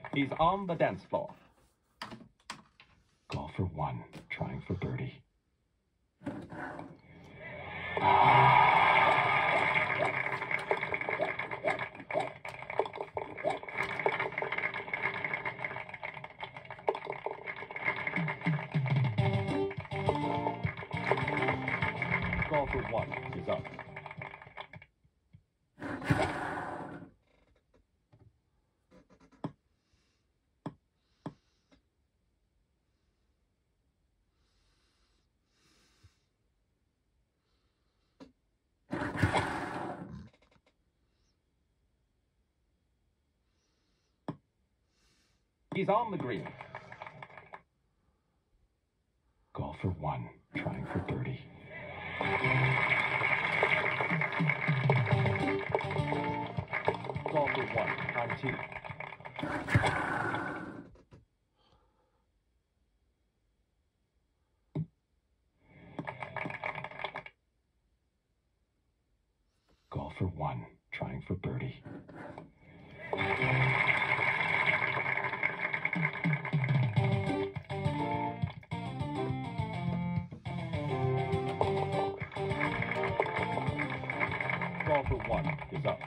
He's on the dance floor. Golfer one, trying for birdie. Golfer one is up. He's on the green. Golfer one, trying for birdie. Golfer one on tee. Golfer one, trying for birdie. Golfer one is up.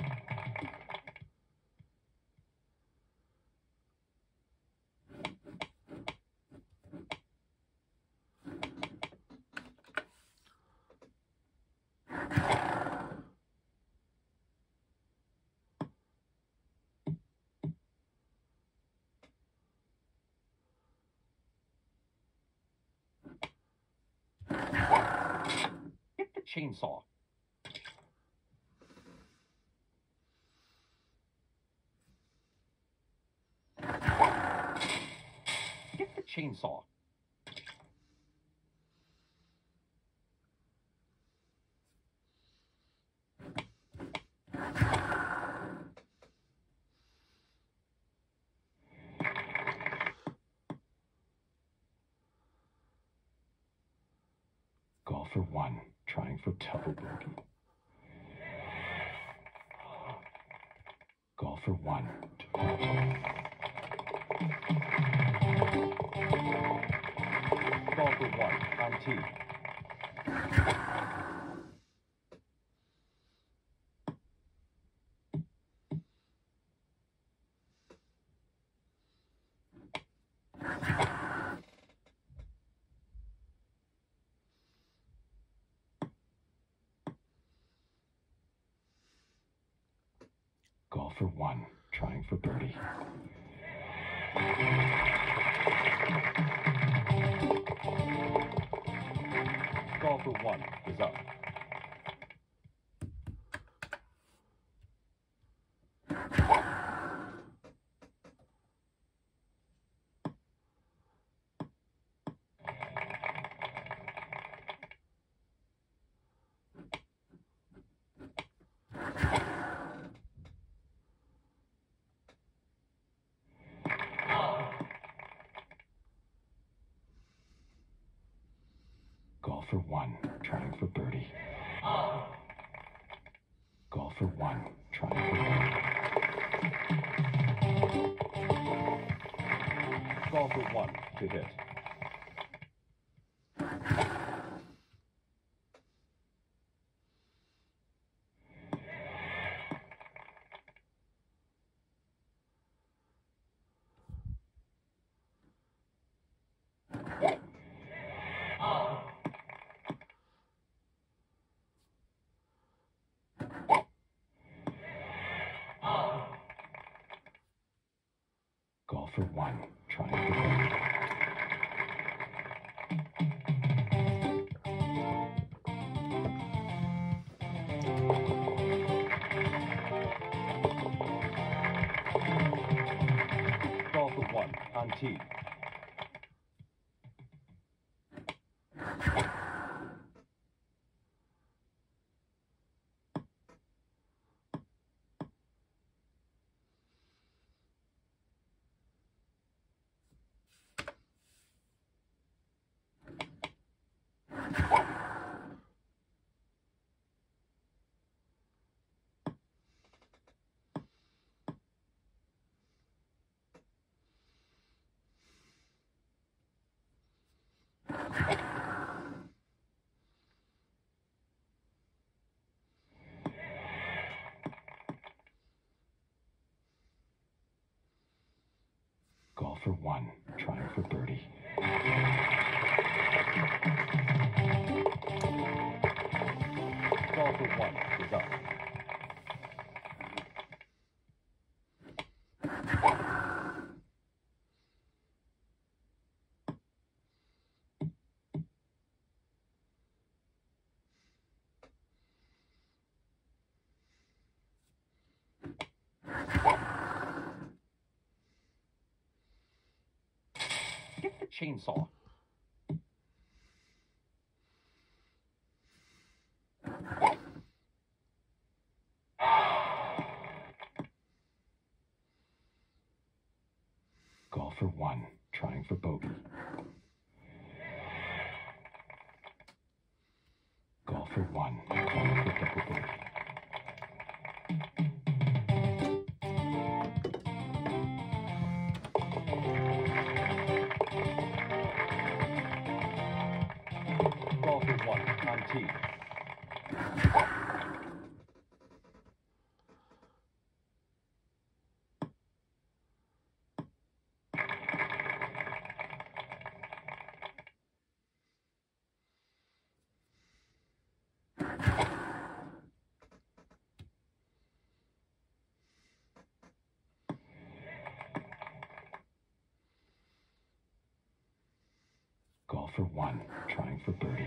Get the chainsaw. Get the chainsaw. Golfer one, trying for double bogey. Golfer one, to par. Golfer one on tee. Golfer one, trying for birdie. Golfer one is up. Golfer one, trying for birdie. Golfer one, trying for birdie. Golfer one to hit. Golfer one, trying for birdie. Golfer one on tee. Golfer one, trying for birdie. Golfer one is up. Get the chainsaw. Golfer one, trying for bogey. Golfer one, trying for double bogey. Golfer one on tee. Golfer one, trying for birdie.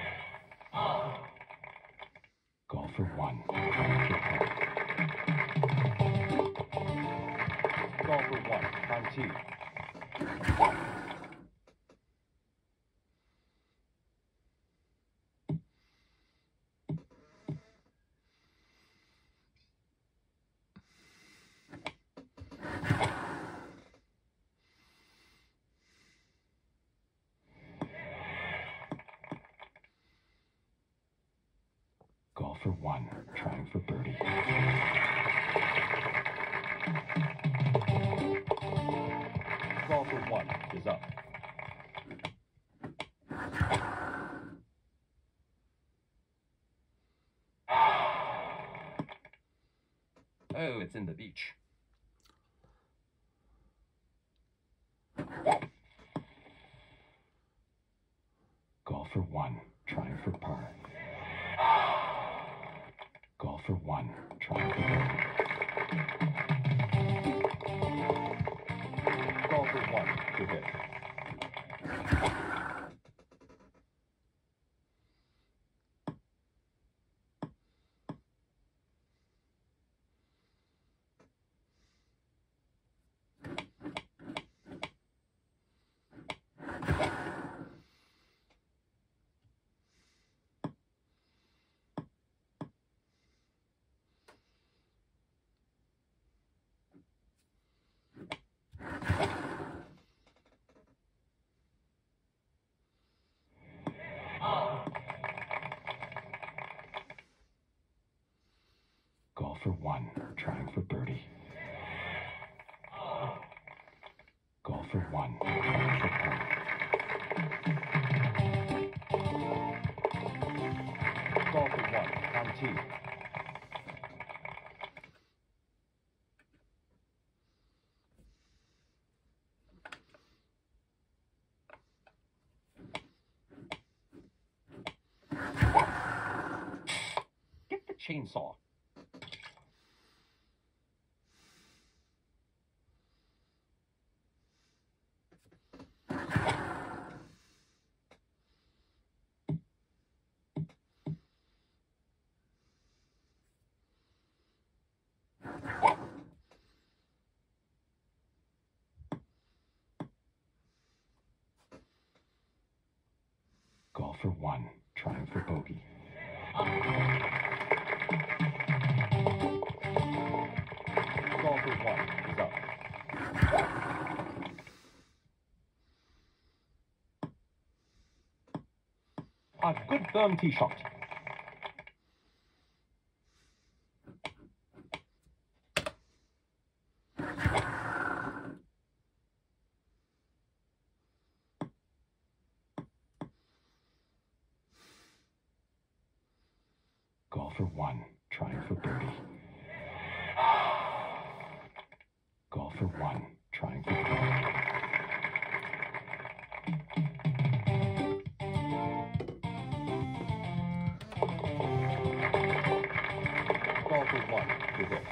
Golfer one, trying for par. Golfer one on tee. Golfer one, trying for birdie. Golfer one is up. Oh, it's in the beach. Golfer one, trying for par. Golfer one, trying for bogey. Golfer one to hit. Golfer one, trying for birdie. Golfer one, trying for par. Golfer one on tee. Get the chainsaw. Golfer one, trying for bogey. Golfer one is up. A good firm tee shot. Golfer one, trying for birdie. Golfer one, trying for par. for one to hit.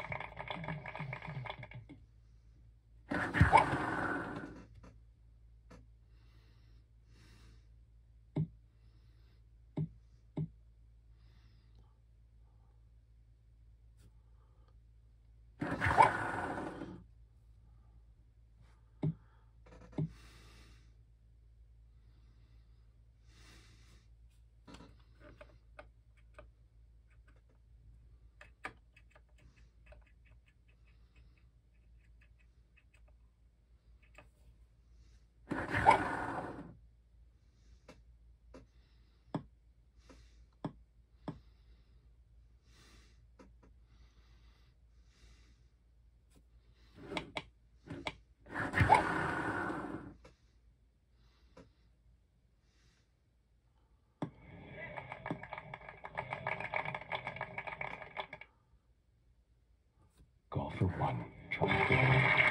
Golf for one, trying for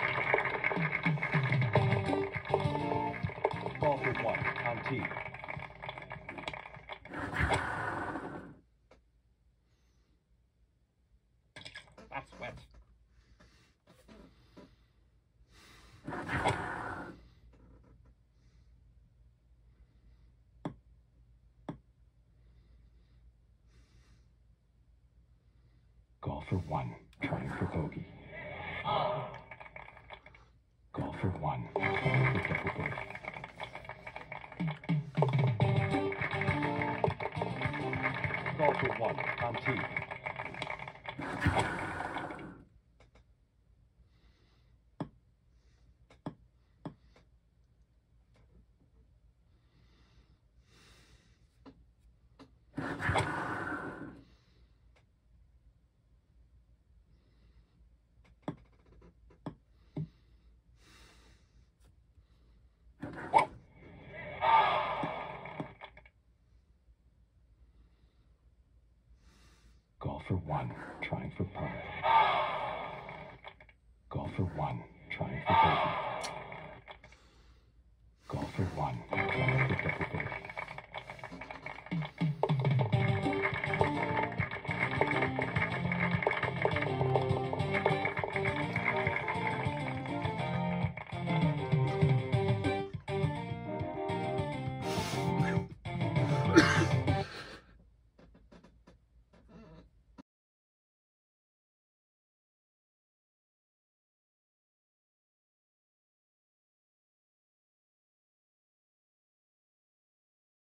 Ball for one on tee. That's wet. golf for one, trying for bogey. Golf for one, trying for double bogey. Ball for one on tee. Golf for one, trying for par. Golf for one, trying for bogey. Golf for one, trying for double bogey.